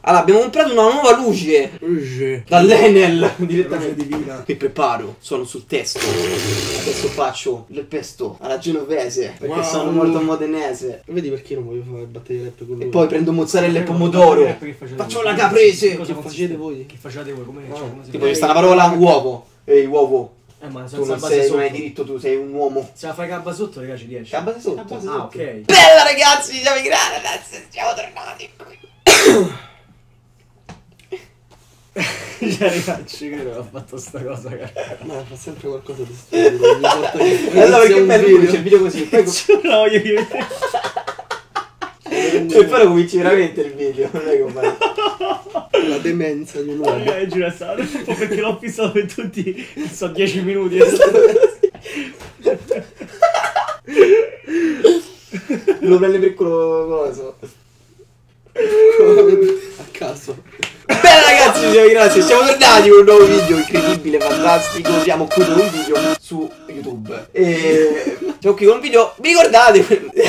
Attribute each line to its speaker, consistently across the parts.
Speaker 1: Allora, abbiamo comprato una nuova luce dall'Enel direttamente
Speaker 2: divina.
Speaker 1: Mi preparo, sono sul testo. Adesso faccio il pesto alla genovese, perché sono molto modenese.
Speaker 2: Vedi perché non voglio fare battaglie rap con lui.
Speaker 1: E poi prendo mozzarella e pomodoro. Faccio la caprese.
Speaker 2: Cosa facete voi?
Speaker 3: Che facevate voi? Come si
Speaker 1: Tipo, ci sta una parola uovo. Ehi, uovo.
Speaker 3: ma
Speaker 1: Tu
Speaker 3: senza
Speaker 1: non,
Speaker 3: base
Speaker 1: sei,
Speaker 3: sotto.
Speaker 1: non hai diritto, tu sei un uomo.
Speaker 3: Se la fai cabba sotto, raga, ci riesci.
Speaker 1: Cabba sotto.
Speaker 3: Ah, ok.
Speaker 1: Bella ragazzi, siamo in grande, adesso siamo tornati qui.
Speaker 3: Cioè, ragazzi, credo che ho fatto sta cosa, cara.
Speaker 2: Ma fa sempre qualcosa di stupido. Ogni volta che
Speaker 1: Allora, perché
Speaker 2: inizia un
Speaker 1: bello
Speaker 2: video.
Speaker 1: c'è il video così. Poi
Speaker 3: No, voglio dire.
Speaker 1: e poi lo cominci veramente il video. Non è come
Speaker 2: La demenza di un uomo.
Speaker 3: Giuro, è stato un po' perché l'ho fissato per tutti, non so, 10 minuti.
Speaker 1: lo prende per culo coso.
Speaker 2: A caso.
Speaker 1: Bene ragazzi, grazie, siamo tornati con un nuovo video incredibile, fantastico. Siamo qui con un video su YouTube. E siamo qui con un video. Vi ricordate?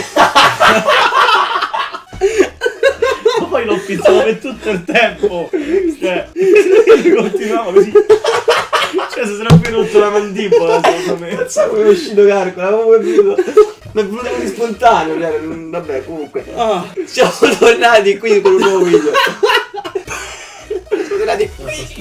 Speaker 3: Ma poi l'ho fissato per tutto il tempo. Cioè, continuavo così. Cioè, se non mi rotto la mandibola, secondo me.
Speaker 1: Cazzo, come è uscito carico, l'avevo capito. Ma è venuto così spontaneo, cioè, vabbè, comunque. Siamo tornati qui con un nuovo video. Siamo tornati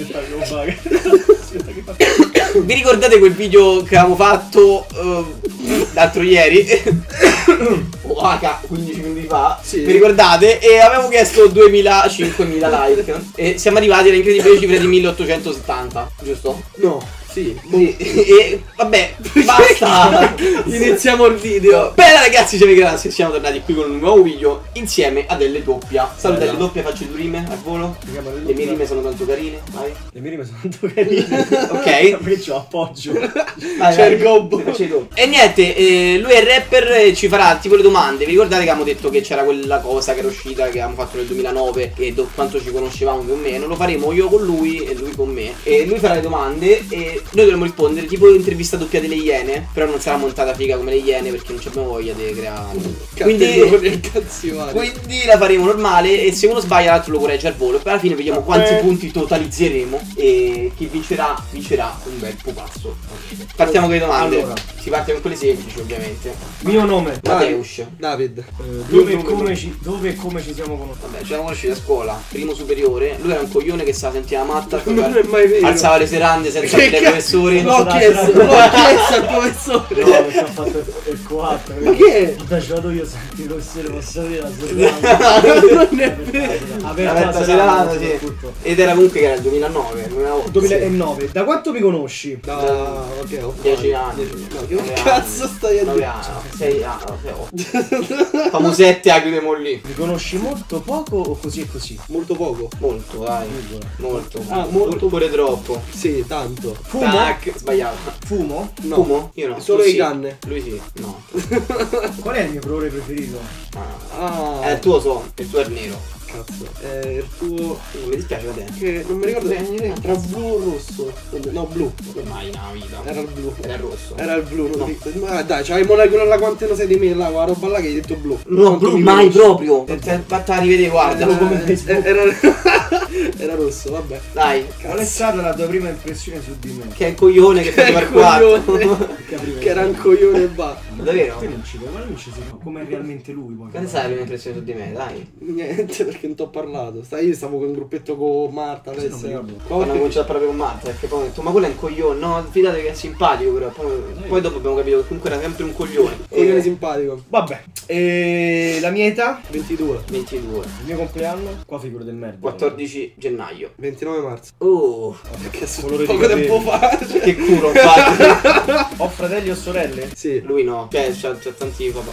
Speaker 1: Vi ricordate quel video che avevamo fatto l'altro ieri? O 15 minuti fa.
Speaker 2: Sì.
Speaker 1: Vi ricordate? E avevamo chiesto 2000-5000 like. E siamo arrivati all'incredibile cifra di 1870, giusto?
Speaker 2: No. Sì.
Speaker 1: Sì. E vabbè, basta.
Speaker 2: Iniziamo il video.
Speaker 1: Bene ragazzi, grazie, siamo tornati qui con un nuovo video insieme a delle doppia. Saluta le doppie, faccio due rime al volo. Le mie rime sono tanto carine, vai.
Speaker 3: Le mie rime sono tanto carine.
Speaker 1: Ok.
Speaker 3: Perché c'ho appoggio.
Speaker 1: C'è il gobbo. E niente, lui è il rapper e ci farà tipo le domande. Vi ricordate che avevamo detto che c'era quella cosa che era uscita, che avevamo fatto nel 2009 e quanto ci conoscevamo più o meno? Lo faremo io con lui e lui con me. E lui farà le domande e noi dovremo rispondere tipo intervista doppia delle Iene. Però non sarà montata figa come le Iene perché non abbiamo voglia di creare. Quindi la faremo normale e se uno sbaglia l'altro lo corregge al volo. E alla fine vediamo quanti punti totalizzeremo. E chi vincerà un bel pupazzo. Partiamo con le domande.
Speaker 3: Allora.
Speaker 1: Si parte con quelle semplici ovviamente.
Speaker 3: Mio nome.
Speaker 1: Mateus.
Speaker 2: David.
Speaker 3: Dove e come ci siamo conosciuti?
Speaker 1: Vabbè, ci siamo conosciuti a scuola, primo superiore. Lui era un coglione che se la sentiva matta.
Speaker 2: Non è mai vero.
Speaker 1: Alzava le serande senza dire ai professori.
Speaker 2: L'ho chiesto al professore.
Speaker 3: No, perché ho fatto il 4.
Speaker 2: Ma che?
Speaker 3: Ho taciato io, senti il professore, posso dire la serata.
Speaker 2: Non è vero.
Speaker 1: Aperta serata, sì. Ed era comunque che era il 2009, 2008.
Speaker 3: 2009. Da quanto mi conosci?
Speaker 2: Ok, ho
Speaker 1: 10 anni.
Speaker 2: No, che cazzo stai a
Speaker 1: 9
Speaker 2: dire?
Speaker 1: anni, 6 anni, 8. Famo 7 a chiudiamo lì.
Speaker 3: Mi conosci molto poco o così e così?
Speaker 2: Molto poco.
Speaker 1: Molto, dai. Molto.
Speaker 2: Molto.
Speaker 1: Pure troppo.
Speaker 2: Sì, tanto.
Speaker 3: Fumo?
Speaker 1: Tac, sbagliato.
Speaker 3: Fumo?
Speaker 2: No.
Speaker 1: Fumo? Io no.
Speaker 2: Solo
Speaker 1: Tu
Speaker 2: le
Speaker 1: sì.
Speaker 2: canne.
Speaker 1: Lui sì. No.
Speaker 3: Qual è il mio colore preferito?
Speaker 1: Il tuo il tuo è nero.
Speaker 2: Cazzo. Il tuo.
Speaker 1: Non mi dispiace da te.
Speaker 2: Che non mi ricordo. Tra blu o rosso. No, blu.
Speaker 1: Mai nella vita.
Speaker 2: Era il blu.
Speaker 1: Era il rosso.
Speaker 2: Era il blu, non dico. Ma dai, c'hai molecola quante ne sei di me là, quella roba là che hai detto blu.
Speaker 1: No, blu mai proprio. Fatta rivedere, guarda.
Speaker 2: Era rosso, vabbè.
Speaker 1: Dai.
Speaker 3: Qual è stata la tua prima impressione su di me?
Speaker 1: Che è il coglione che faceva il 4.
Speaker 2: Che era un coglione e va.
Speaker 1: Davvero?
Speaker 3: Te non ci vedi, ma non ci si fa. Come è realmente lui poi.
Speaker 1: Quale sai la prima impressione su di me? Dai.
Speaker 2: Niente, perché non t'ho parlato. Io stavo con un gruppetto con Marta,
Speaker 3: Sì, non mi
Speaker 2: Alessia.
Speaker 3: ricordo.
Speaker 1: Quando ho cominciato a parlare con Marta, perché poi ho detto, ma quello è un coglione. No, fidate che è simpatico, però. Poi dopo abbiamo capito che comunque era sempre un coglione.
Speaker 2: Coglione simpatico.
Speaker 3: Vabbè. E la mia età?
Speaker 2: 22.
Speaker 1: 22.
Speaker 3: Il mio compleanno? Qua figura del merda.
Speaker 1: 14 gennaio.
Speaker 2: 29 marzo.
Speaker 1: Oh,
Speaker 2: Che
Speaker 3: colore di
Speaker 2: poco
Speaker 3: capelli.
Speaker 2: tempo fa.
Speaker 1: che culo, infatti.
Speaker 3: Ho fratelli o sorelle?
Speaker 2: Sì.
Speaker 1: Lui no, cioè c'ha tanti papà.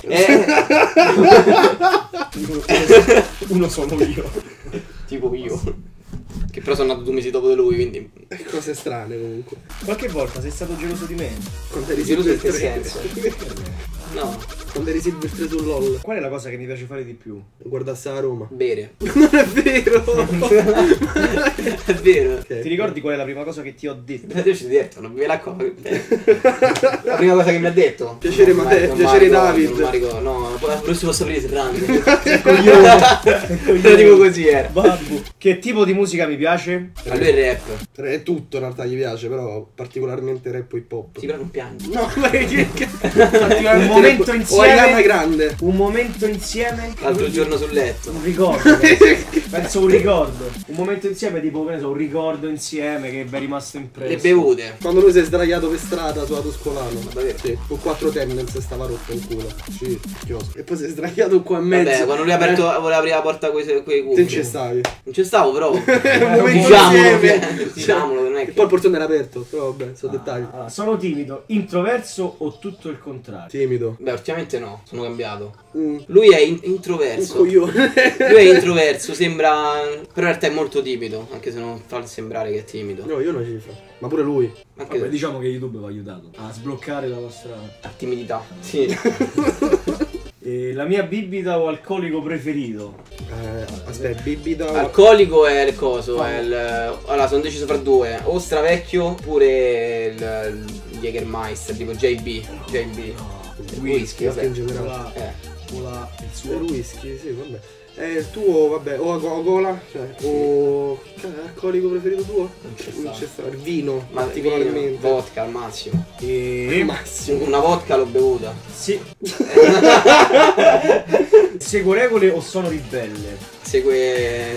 Speaker 3: Uno sono io.
Speaker 1: Tipo io. Che però sono nato 2 mesi dopo di lui, quindi.
Speaker 2: Cose strane comunque.
Speaker 3: Qualche volta sei stato geloso di me?
Speaker 2: Quando eri
Speaker 1: Geloso in
Speaker 2: Silver
Speaker 1: che
Speaker 2: 3.
Speaker 1: senso? No,
Speaker 2: Quando eri Silver 3 su LOL.
Speaker 3: Qual è la cosa che mi piace fare di più?
Speaker 2: Guardasse a Roma.
Speaker 1: bere.
Speaker 2: Non è vero.
Speaker 1: È vero.
Speaker 2: Ok.
Speaker 3: Ti ricordi qual è la prima cosa che ti ho detto?
Speaker 1: Io ci ho detto, non bevi l'acqua. La prima cosa che mi ha detto.
Speaker 2: Piacere,
Speaker 1: Non
Speaker 2: Matteo,
Speaker 1: mi
Speaker 2: piacere
Speaker 1: ricordo,
Speaker 2: David.
Speaker 1: Non mi ricordo, no, non si posso aprire serrande.
Speaker 3: Coglione.
Speaker 1: Lo dico così era.
Speaker 3: Babbo. Che tipo di musica mi piace?
Speaker 1: Ma lui è rap.
Speaker 2: È tutto in realtà gli piace, però particolarmente rap o hip hop.
Speaker 1: Sì, però non piangi.
Speaker 2: No, ma che
Speaker 3: Un momento
Speaker 2: O
Speaker 3: insieme.
Speaker 2: Ariana Grande.
Speaker 3: Un momento insieme.
Speaker 1: L'altro giorno sul letto.
Speaker 3: Un ricordo. Penso un ricordo. Un momento insieme, tipo, che ne so, un ricordo insieme che vi è rimasto impresso.
Speaker 1: Le bevute.
Speaker 2: Quando lui si è sdraiato per strada sulla Tuscolano.
Speaker 1: Davvero?
Speaker 2: Sì, con 4 tendence stava rotto in culo. Sì, chiosco. E poi si è sdraiato qua in mezzo.
Speaker 1: Vabbè, quando lui ha aperto, voleva aprire la porta con quei
Speaker 2: Te
Speaker 1: cuffie.
Speaker 2: ci stavi.
Speaker 1: Non ci stavo però.
Speaker 2: Un momento
Speaker 1: Diciamolo,
Speaker 2: insieme.
Speaker 1: diciamolo, non è
Speaker 2: E
Speaker 1: che...
Speaker 2: poi il portone era aperto. Però vabbè, sono dettagli.
Speaker 3: Allora, sono timido, introverso o tutto il contrario?
Speaker 2: Timido.
Speaker 1: Beh, ultimamente no, sono cambiato.
Speaker 2: Un
Speaker 1: Lui è introverso.
Speaker 2: coglione.
Speaker 1: Lui è introverso, sembra... Però in realtà è molto timido, anche se non fa sembrare che è timido.
Speaker 2: No, io una cifra. Ma pure lui.
Speaker 1: Anche
Speaker 3: Vabbè, diciamo che YouTube vi ha aiutato a sbloccare la vostra...
Speaker 1: la timidità. Sì.
Speaker 3: La mia bibita o alcolico preferito?
Speaker 2: Aspetta, bibita.
Speaker 1: Alcolico è il coso, è il... Allora, sono deciso fra due. O Stravecchio oppure il Jägermeister, tipo JB. Whisky, vabbè.
Speaker 2: in generale.
Speaker 3: Cola, il
Speaker 2: Il
Speaker 3: suo...
Speaker 2: whisky, sì, vabbè. Il tuo, vabbè, o Coca-Cola, cioè, o alcolico preferito tuo? Non c'è sta. Il vino,
Speaker 1: Ma
Speaker 2: particolarmente.
Speaker 1: vodka al massimo.
Speaker 2: Il massimo.
Speaker 1: Una vodka l'ho bevuta.
Speaker 3: Sì. Seguo regole o sono ribelle?
Speaker 1: Segue.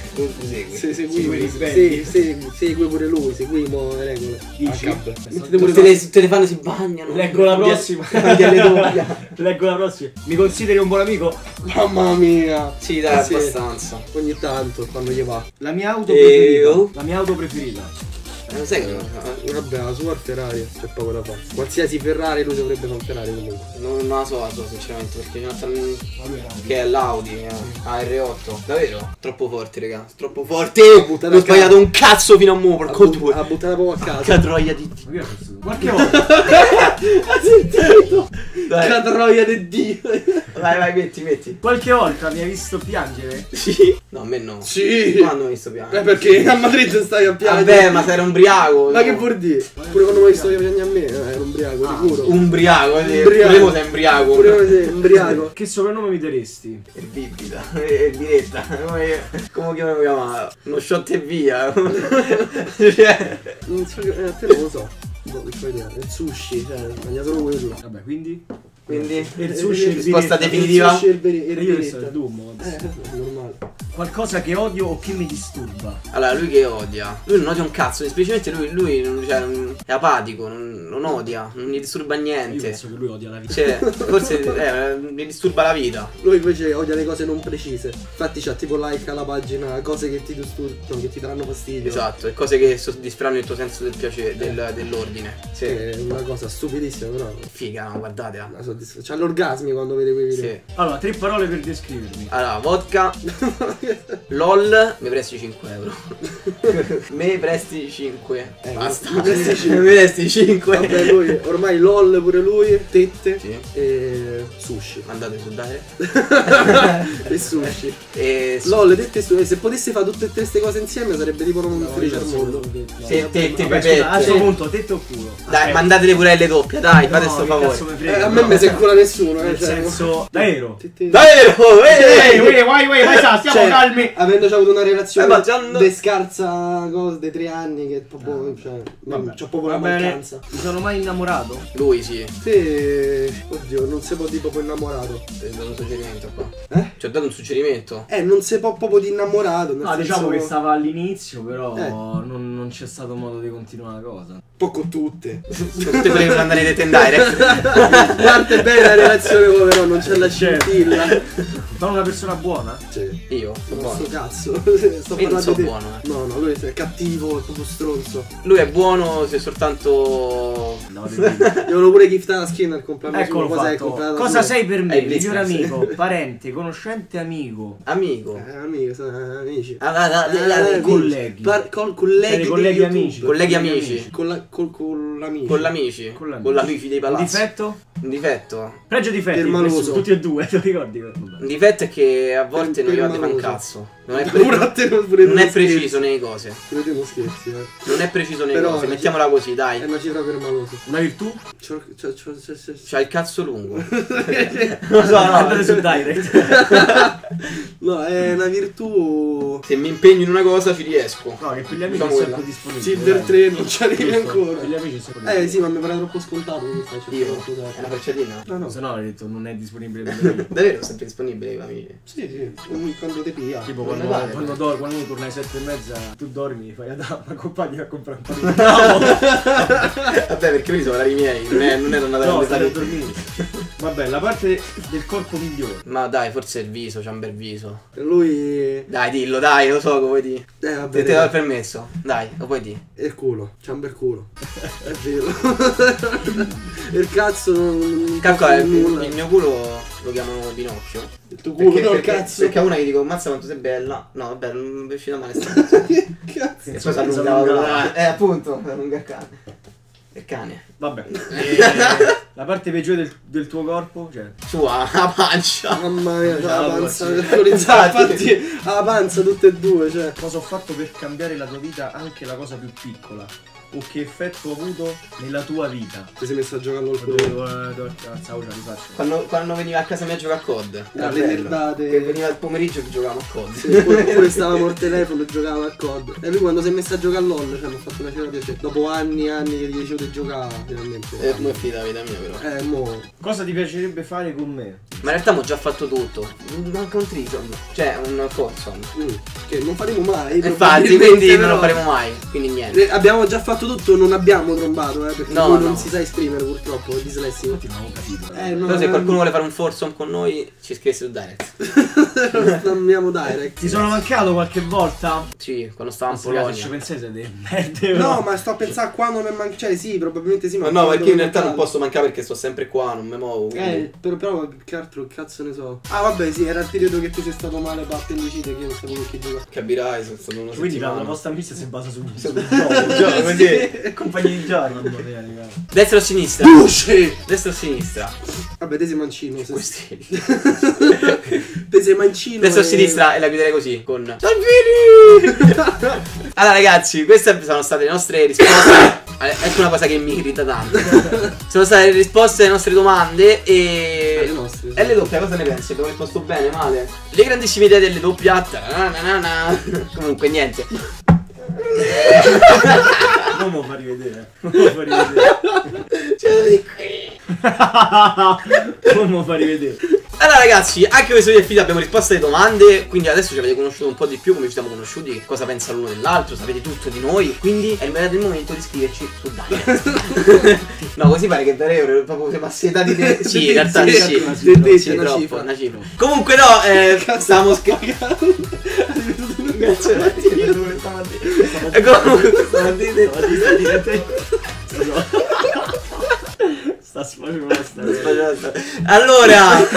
Speaker 2: Segui pure lui, seguimo le regole.
Speaker 3: Dici?
Speaker 2: Mettete pure
Speaker 1: Tutte le fanno si bagnano.
Speaker 3: Leggo la prossima.
Speaker 1: Alle doppia.
Speaker 3: Leggo la prossima. Mi consideri un buon amico?
Speaker 2: Mamma mia.
Speaker 1: Sì, dai,
Speaker 2: Sì.
Speaker 1: abbastanza.
Speaker 2: Ogni tanto, quando gli va.
Speaker 3: La mia auto preferita.
Speaker 1: oh.
Speaker 3: La mia auto preferita.
Speaker 1: Non sai che
Speaker 2: Vabbè, la sua è Ferrari, c'è poco da fare. Qualsiasi Ferrari lui dovrebbe fare un Ferrari comunque.
Speaker 1: non la so sinceramente, perché Jonathan che è l'Audi R8. Davvero? Troppo forte, raga. Troppo forte.
Speaker 2: buttata
Speaker 1: Ho
Speaker 2: a
Speaker 1: sbagliato
Speaker 2: caso.
Speaker 1: un cazzo fino a mo', porco due.
Speaker 2: Ha buttato proprio a caso.
Speaker 1: Catroia di Dio.
Speaker 3: Ma che è questo? Qualche volta.
Speaker 2: Ha sentito?
Speaker 1: Dai.
Speaker 2: Catroia di Dio.
Speaker 1: Vai, metti.
Speaker 3: Qualche volta mi hai visto piangere?
Speaker 1: Sì. No, a me no.
Speaker 2: Sì.
Speaker 1: Quando mi sto piangendo?
Speaker 2: Perché a Madrid stai a piangere?
Speaker 1: Vabbè, ma sei era ubriaco.
Speaker 2: Ma che vuol dire? Pure quando mi hai visto che piangi a me, ero ubriaco, sicuro.
Speaker 1: Ubriaco,
Speaker 2: Ubriaco.
Speaker 1: pure mo sei ubriaco.
Speaker 2: Pure io sei ubriaco.
Speaker 3: Che soprannome mi daresti?
Speaker 1: È bibita, è biretta. Come chiamava? Uno shot e via. Cioè,
Speaker 2: Non so, a te non lo so. Boh, che fai idea? Il sushi, cioè, mangia solo quello.
Speaker 3: Vabbè, quindi?
Speaker 1: quindi
Speaker 3: Il sushi e il
Speaker 1: risposta
Speaker 3: biretta.
Speaker 1: definitiva.
Speaker 2: Il sushi e il
Speaker 3: E io resto
Speaker 2: biretta.
Speaker 3: il Dummo.
Speaker 2: È normale.
Speaker 3: Qualcosa che odio o che mi disturba?
Speaker 1: Allora, lui che odia? Lui non odia un cazzo, semplicemente lui cioè, è apatico, non odia, non gli disturba
Speaker 3: Io
Speaker 1: niente.
Speaker 3: penso che lui odia la vita.
Speaker 1: Cioè, forse gli disturba la vita.
Speaker 2: Lui invece odia le cose non precise. Infatti c'ha tipo like alla pagina cose che ti disturbano, che ti daranno fastidio.
Speaker 1: Esatto, e cose che soddisferanno il tuo senso del piacere, dell'ordine. Sì.
Speaker 2: È una cosa stupidissima, però.
Speaker 1: Figa, no, guardatela.
Speaker 2: C'ha l'orgasmi quando vede quei video.
Speaker 1: Sì.
Speaker 3: Allora, 3 parole per descrivermi.
Speaker 1: Allora, vodka, LOL, mi presti 5 euro. Me presti 5. Basta.
Speaker 2: mi presti 5.
Speaker 1: Mi presti 5.
Speaker 2: Vabbè, lui ormai LOL pure lui, tette
Speaker 1: Sì.
Speaker 2: e sushi.
Speaker 1: Mandate su dare.
Speaker 2: E sushi.
Speaker 1: E
Speaker 2: LOL, tette e sushi. Se potesse fare tutte queste cose insieme sarebbe tipo un felice al mondo.
Speaker 1: Tette,
Speaker 3: Vabbè,
Speaker 1: pepette.
Speaker 3: scusa, a questo punto, tetto o culo?
Speaker 1: Dai,
Speaker 3: Aspetta.
Speaker 1: mandatele pure le doppie, dai, fate
Speaker 3: No,
Speaker 1: sto
Speaker 3: che
Speaker 1: favore.
Speaker 3: cazzo me frega,
Speaker 2: A me
Speaker 3: no.
Speaker 2: mi si incula nessuno,
Speaker 3: Nel
Speaker 2: cioè,
Speaker 3: senso, davvero?
Speaker 2: tette-
Speaker 1: Davvero?
Speaker 3: Vai, stiamo
Speaker 2: Cioè,
Speaker 3: calmi.
Speaker 2: avendo già avuto una relazione
Speaker 1: ma già no-
Speaker 2: de scarsa cosa dei 3 anni che proprio, cioè, c'ho proprio
Speaker 3: Va
Speaker 2: una
Speaker 3: bene.
Speaker 2: mancanza.
Speaker 3: Mi sono mai innamorato?
Speaker 1: Lui sì.
Speaker 2: Sì, oddio, non si può dire proprio innamorato.
Speaker 1: Ti ho dato un suggerimento qua.
Speaker 2: Eh?
Speaker 1: Ci ho dato un suggerimento.
Speaker 2: Non si può proprio di innamorato. Nel
Speaker 3: No,
Speaker 2: senso,
Speaker 3: diciamo che stava all'inizio, però
Speaker 2: Eh.
Speaker 3: non c'è stato modo di continuare la cosa.
Speaker 2: un po' con tutte.
Speaker 1: Tutte quelle che mandare dei tendai.
Speaker 2: Parte bene la relazione, poi però non c'è la
Speaker 3: Certo.
Speaker 2: scintilla.
Speaker 3: Sono una persona buona?
Speaker 2: Sì.
Speaker 1: Io sono
Speaker 2: Ma
Speaker 1: buono.
Speaker 2: sto cazzo. Sto
Speaker 1: Io non
Speaker 2: parlando
Speaker 1: so
Speaker 2: di te.
Speaker 1: buono,
Speaker 2: No, lui è cattivo, è proprio stronzo.
Speaker 1: Lui è buono se soltanto.
Speaker 3: No,
Speaker 2: Gli volevo pure giftare la skin al compleanno
Speaker 3: Eccolo
Speaker 2: suo. Cos'è il
Speaker 3: fatto.
Speaker 2: compleanno
Speaker 3: Cosa
Speaker 2: suo?
Speaker 3: sei per me?
Speaker 1: È il
Speaker 3: Miglior
Speaker 1: business.
Speaker 3: amico, parente, conoscente, amico.
Speaker 1: Amico.
Speaker 2: Amico, sono amici.
Speaker 3: colleghi.
Speaker 2: Colleghi.
Speaker 3: Sei dei colleghi
Speaker 2: di YouTube.
Speaker 3: amici.
Speaker 1: Colleghi amici.
Speaker 2: Con l'amici.
Speaker 1: Con l'amici.
Speaker 3: Con l'amici.
Speaker 1: Con l'amici dei
Speaker 3: Un
Speaker 1: palazzi.
Speaker 3: difetto?
Speaker 1: Un difetto?
Speaker 3: Pregio e difetti,
Speaker 2: Permaloso.
Speaker 3: tutti e due, te lo ricordi?
Speaker 1: Un difetto è che a volte non gli va di fare un cazzo. Non è,
Speaker 2: Pure a te pure
Speaker 1: non è
Speaker 2: tu scherzi.
Speaker 1: preciso nelle cose.
Speaker 2: Pure te non scherzi,
Speaker 1: Non è preciso nelle
Speaker 2: Però
Speaker 1: cose,
Speaker 2: è una
Speaker 1: mettiamola così,
Speaker 2: È
Speaker 1: dai.
Speaker 2: una cifra permalosa.
Speaker 3: Una virtù?
Speaker 1: C'ha il cazzo lungo.
Speaker 3: Non so, no, andate su direct.
Speaker 2: No, è una virtù.
Speaker 1: Se mi impegno in una cosa ci riesco.
Speaker 3: No, che per gli amici
Speaker 1: Diciamo
Speaker 3: è sempre
Speaker 1: quella.
Speaker 3: disponibile.
Speaker 2: Silver
Speaker 3: dai.
Speaker 2: 3 non ci arrivi
Speaker 3: Giusto,
Speaker 2: ancora.
Speaker 3: Per gli amici è sempre disponibile.
Speaker 2: Sì, ma mi pare troppo scontato questa.
Speaker 1: Io? È una frecciatina?
Speaker 2: No, no.
Speaker 3: Se no, hai detto non è disponibile per gli amici.
Speaker 1: Davvero, sempre disponibile i famiglie.
Speaker 2: Sì, quando ti pia.
Speaker 3: Tipo
Speaker 1: Non
Speaker 3: quando,
Speaker 1: ne vale.
Speaker 3: quando uno torna alle 7:30, tu dormi, fai una compagna a comprare un po' di bravo.
Speaker 1: Vabbè, perché quelli sono orari miei, non ero andato
Speaker 3: No,
Speaker 1: a
Speaker 3: stai a
Speaker 1: metà.
Speaker 3: dormire. Vabbè, la parte del corpo migliore.
Speaker 1: Ma dai, forse il viso, c'ha un bel viso.
Speaker 2: Lui.
Speaker 1: Dai, dillo, dai, lo so che vuoi dire.
Speaker 2: Vabbè.
Speaker 1: Te do il permesso. Dai, lo puoi dire.
Speaker 2: E il culo, c'ha un bel culo. È vero. E il cazzo non.
Speaker 1: Calcola, il
Speaker 2: nulla.
Speaker 1: mio culo lo chiamano Pinocchio.
Speaker 2: Il tuo culo, no, il
Speaker 1: perché,
Speaker 2: cazzo.
Speaker 1: perché a una gli dico, mazza quanto sei bella. No, vabbè, non è uscita male sta.
Speaker 2: Che cazzo.
Speaker 1: E poi si allungava. Appunto, si allunga il cane. Il cane.
Speaker 3: Vabbè. La parte peggiore del tuo corpo, cioè.
Speaker 1: Sua, la pancia.
Speaker 2: Mamma mia, c'ha la
Speaker 3: No,
Speaker 2: panza
Speaker 3: sì.
Speaker 2: alcolizzata. Infatti, ha la panza tutte e due, cioè.
Speaker 3: Cosa ho fatto per cambiare la tua vita, anche la cosa più piccola? O che effetto ho avuto nella tua vita?
Speaker 2: Ti sei messo a giocare al
Speaker 3: Stavo
Speaker 2: culo.
Speaker 3: ce la rifaccio.
Speaker 1: Quando veniva a casa mia a giocare a COD. Era
Speaker 2: Le
Speaker 1: bello.
Speaker 2: nerdate.
Speaker 1: Che veniva il pomeriggio che giocavamo a COD.
Speaker 2: Sì, oppure stavamo al telefono e giocavamo al COD. E lui quando si è messo a giocare a LOL, cioè mi ha fatto una cera piacere. Dopo anni e anni che gli dicevo di giocare, finalmente.
Speaker 1: Come è finita la vita mia però.
Speaker 2: Mo.
Speaker 3: Cosa ti piacerebbe fare con me?
Speaker 1: Ma in realtà ho già fatto tutto. Manca un trison. Cioè un foursome.
Speaker 2: Che non faremo mai.
Speaker 1: Infatti,
Speaker 2: probabilmente,
Speaker 1: quindi non
Speaker 2: però.
Speaker 1: lo faremo mai. Quindi niente.
Speaker 2: Abbiamo già fatto tutto, non abbiamo trombato, perché
Speaker 1: No,
Speaker 2: lui
Speaker 1: no.
Speaker 2: non si sa esprimere purtroppo, è dislessico.
Speaker 3: Infatti non ho capito.
Speaker 2: No,
Speaker 1: Però se qualcuno vuole fare un foursome con noi, ci scrivesse su direct.
Speaker 2: Andiamo direct.
Speaker 3: Ti sono mancato qualche volta?
Speaker 1: Sì, quando stavamo in
Speaker 3: Se ci
Speaker 1: Polonia.
Speaker 3: pensate siete merde,
Speaker 2: No,
Speaker 3: però.
Speaker 2: ma sto a pensare quando mi manca. Cioè, sì, probabilmente sì, ma.
Speaker 1: Ma no,
Speaker 2: quando
Speaker 1: perché in
Speaker 2: mi
Speaker 1: realtà non
Speaker 2: manca-
Speaker 1: posso mancare perché sto sempre qua, non mi muovo. quindi-
Speaker 2: però che altro cazzo ne so. Ah, vabbè, sì, era il periodo che tu sei stato male per appendicite, che io non sapevo che giocare.
Speaker 1: Capirai, sono stato una
Speaker 3: Quindi la
Speaker 1: settimana.
Speaker 3: vostra amicizia si basa sul
Speaker 1: gioco, quindi-
Speaker 3: compagni di gioco. Mamma mia, raga.
Speaker 1: Destra o sinistra?
Speaker 2: Luce!
Speaker 1: Destra o sinistra?
Speaker 2: Vabbè, te sei mancino.
Speaker 1: Questi.
Speaker 2: Te sei mancino.
Speaker 1: Destra o
Speaker 2: e-
Speaker 1: sinistra e la chiuderei così con Salvini! Allora ragazzi, queste sono state le nostre risposte. Ecco una cosa che mi irrita tanto. Sono state le risposte alle nostre domande e
Speaker 2: Le nostre, sì.
Speaker 1: E le doppie cosa ne pensi? Abbiamo risposto bene, male? Le grandissime idee delle doppie. Comunque niente.
Speaker 3: Non me lo fa rivedere. Non me lo fa rivedere. Non me lo fa rivedere.
Speaker 1: Allora ragazzi, anche questo video è finito, abbiamo risposto alle domande. Quindi adesso ci avete conosciuto un po' di più, come ci siamo conosciuti, che cosa pensa l'uno dell'altro, sapete tutto di noi. Quindi è arrivato il momento di iscriverci su Direct. No, così pare che per euro proprio se passi età di te. Sì, in realtà sì,
Speaker 2: sì,
Speaker 1: sì,
Speaker 2: sì, una
Speaker 1: troppo,
Speaker 2: cifra.
Speaker 1: una cifra. Comunque no, stavamo scherzando. Grazie Mattia, dove stamattina? E comunque
Speaker 3: Sta sfacendo.
Speaker 1: Allora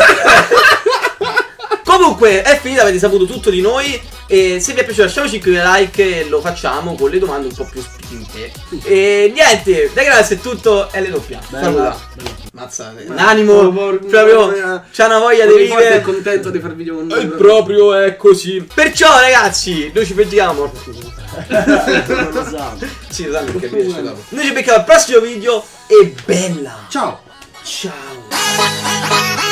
Speaker 1: comunque è finita, avete saputo tutto di noi. E se vi è piaciuto lasciamoci qui un like e lo facciamo con le domande un po' più spinte. E niente, da grazie è tutto e le doppia. Saluta. Mazza, l'animo proprio c'ha una voglia di
Speaker 2: È
Speaker 1: vivere.
Speaker 2: contento di far video con noi.
Speaker 1: E proprio è così. Perciò ragazzi, noi ci vediamo.
Speaker 3: Non lo so.
Speaker 1: Sì, lo sanno perché mi esce dopo. Noi ci becchiamo al prossimo video e bella.
Speaker 2: Ciao.
Speaker 1: Ciao.